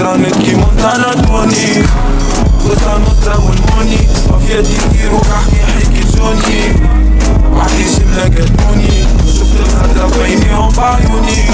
راند كي مونتانا توني كوزا نوسترا والموني مافياتي كيرو نحكي حكي جوني معليش ملاقاتوني شفت الخضرا في عينيهم بعيوني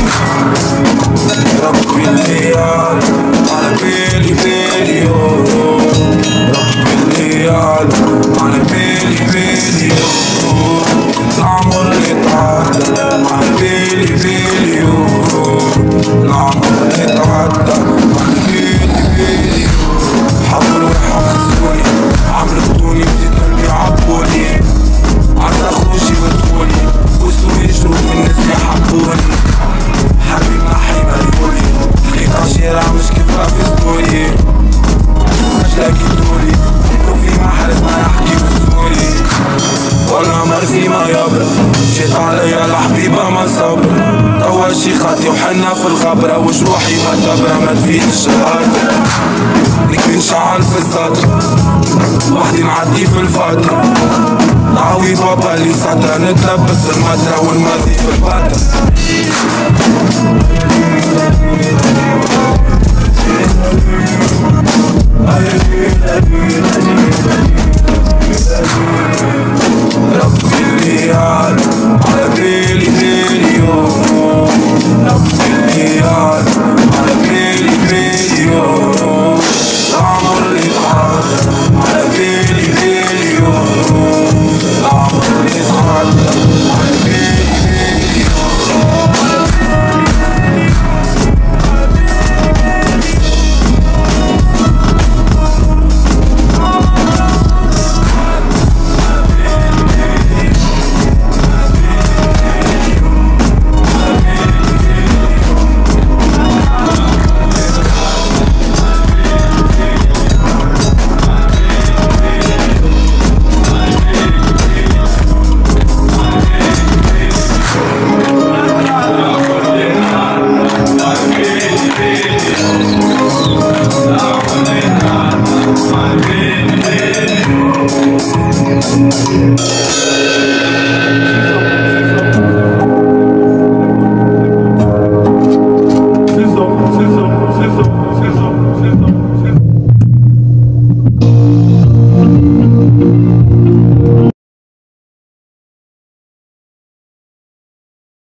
ربي الليال على بالي بالي ربي الليال على بالي بالي العمر اللي تعدى على بالي بالي العمر اللي تعدى على بالي بالي حضروا يحفزوني عمرتوني بديت قلبي عبوني عرض اخوشي وطولي وصلوا يجروا في الناس اللي حبوني حبي محي مليولي خليت عشيرة مش كيف رافزتولي مش لاقيتولي وفي محرز ما يحكي وصولي والله مرسي ما يبرد مشيت عليا الحبيبة ما صبر توا شي خاطي وحنا في الخبرة وجروحي ما تبرى ما تفيدش الهاتر نكفي نشعل في السطر وحدي نعدي في الفترة تعويض بابا اللي سطرة نتلبس المدرة والماضي في الباتر